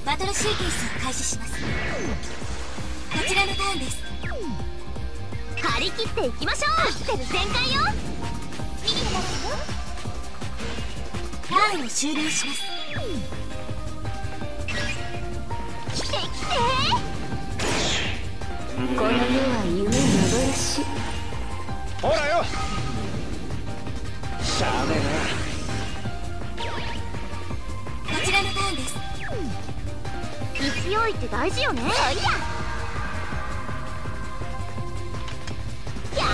バトルシーケンスを開始します。こちらのターンです。 張り切っていきましょう。アクセル全開よ。 ターンを終了します。 来て来て。 この世は夢幻。 ほらよ、しゃあねこちらのターンです。 勢いって大事よね。おいやや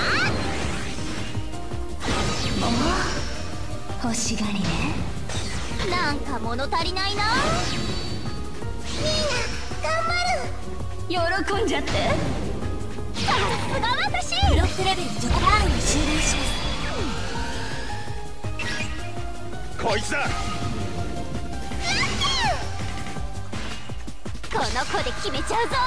欲しがりね。 ー、なんか物足りないな。みんな頑張る。 喜んじゃって。 さすが私。 ブロックレベル序ターンを終了します。 え。こいつだ。 この子で決めちゃうぞ。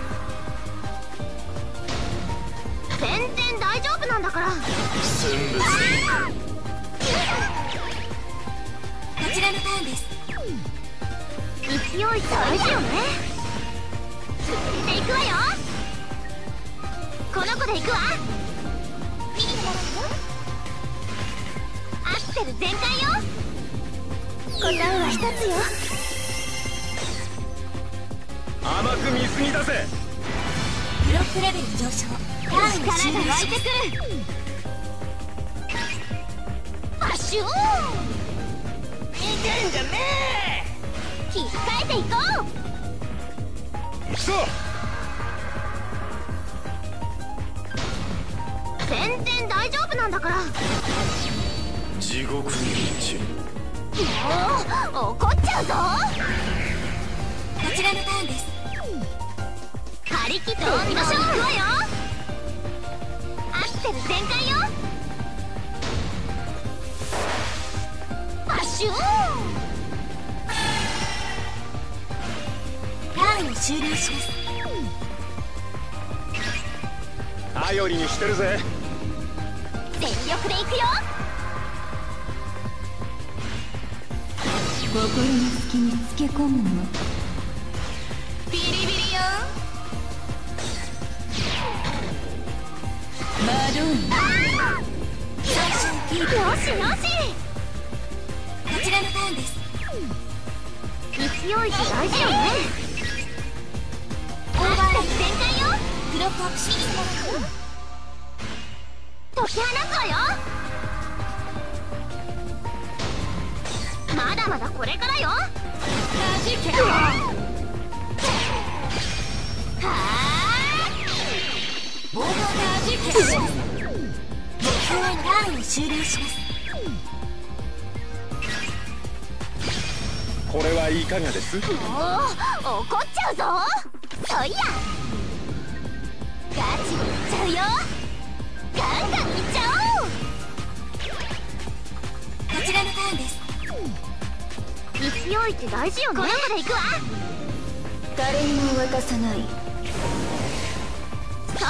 全然大丈夫なんだから。 寸分。 こちらのターンです。 勢いって大事よね。続けていくわよ。この子でいくわ。アクセル全開よ。答えは一つよ。 甘く見すぎだぜ。 ブロックレベル上昇。ターンを終了し力が湧います。 てくる。パッシューン。 いけんじゃね切り替えていこう。 え。くそ。 全然大丈夫なんだから。も地獄に一。 う怒っちゃうぞ。 こちらのターンです。 張り切っていきましょう。行くわよ。アクセル全開よ。パッシューン。 ターンを終了します。 頼りにしてるぜ。 全力でいくよ。 心の隙につけ込むの。 ビリビリよ。 マドンナ。 最初のキープ。 よしよし。 こちらのターンです。 勢いって大事よね。 オーバーライ全開よ。 ブロックアップします。 解き放つわよ。まだまだこれからよ。はオーバーライ決します。目標へのターンを終了します。 これはいかがです。 おお、怒っちゃうぞ。そいやガチでいっちゃうよ。ガンガンいっちゃおう。 こちらのターンです。 勢いって大事よね。この子でいくわ。 誰にも渡さない。 それ。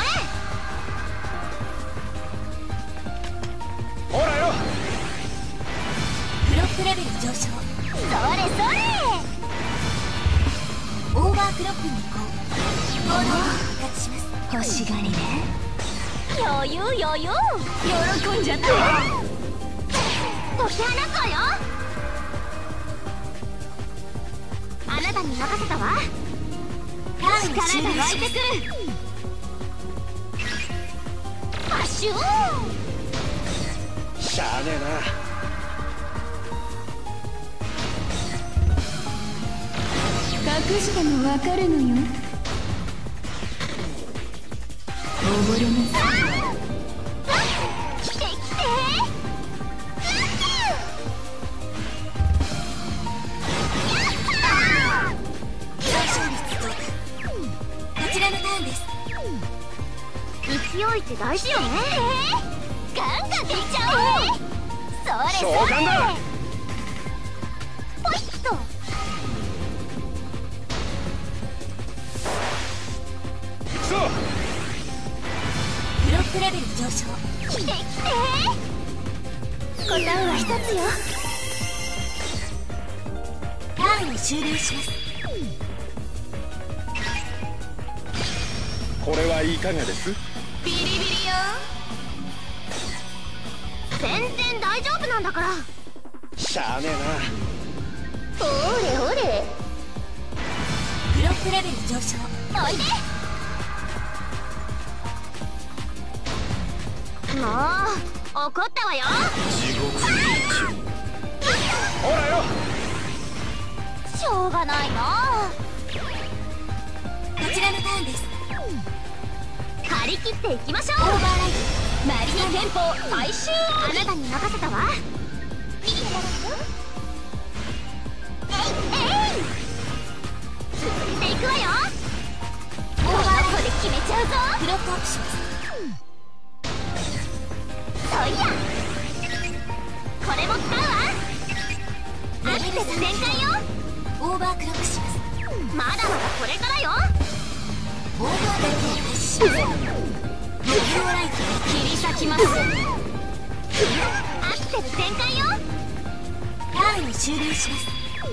ほらよ。 ブロックレベル上昇。 それそれ。 オーバークロックに移行。ボールを復活します。 欲しがりね。 余裕余裕。 喜んじゃって。 解き放つわよ。あなたに任せたわ。 ターンを終了力が湧いします。 てくる。パッシューン。 しゃあねえな。 隠してもわかるのよ。溺れなさい。 来て来て。 上昇率増加。こちらのターンです。 勢いって大事よね。ガンガンでいっちゃおう。それそれ。 召喚だ。 ポイッと。 そう。 ブロックレベル上昇。 来て来て。答えは一つよ。 ターンターンを終了します。 これはいかがです？ ビリビリよ。全然大丈夫なんだから。 しゃあねえおれおれ。 ブロックレベル上昇。 おいで。もう怒ったわよ。 地獄にほらよ。 しょうがないな。 こちらのターンです。 張り切っていきましょう。 オーバーライト。 マリナ憲法最終。あなたに任せたわ。続けていくわよ。オーバーライトで決めちゃうぞ。 ブロックアップします。 そいやこれも使うわ。アクセス全開よ。 オーバークロックします。 まだまだこれからよ。 オーバーライトを開始します。目標ライト切り裂きます。アクセル全開よ。 ターンを終了します。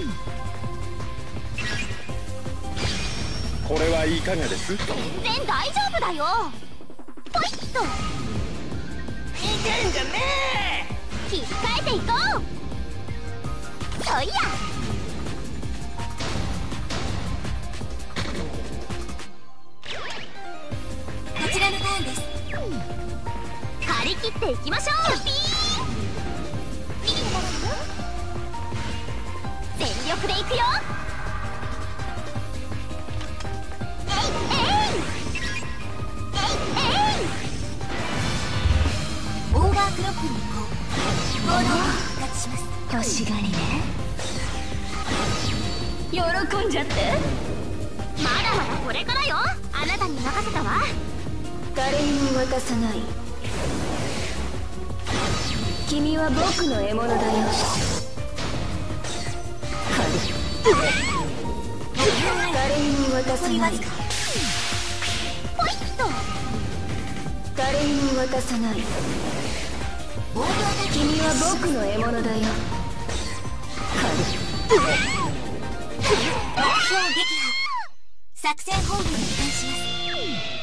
これはいかがです？ 全然大丈夫だよ。ポイッといけんじゃね切り替えていこう。そいやこちらのターンです。 張り切っていきましょう。全力でいくよ。 オーバークロックに行こう。ボードを復活します。 欲しがりね。喜んじゃって。 まだまだこれからよ。あなたに任せたわ。 誰にも渡さない。君は僕の獲物だよ。誰にも渡さない。 ポイッと誰にも渡さない。 ボードアタック。 君は僕の獲物だよ。 目標撃破。作戦本部に移動します。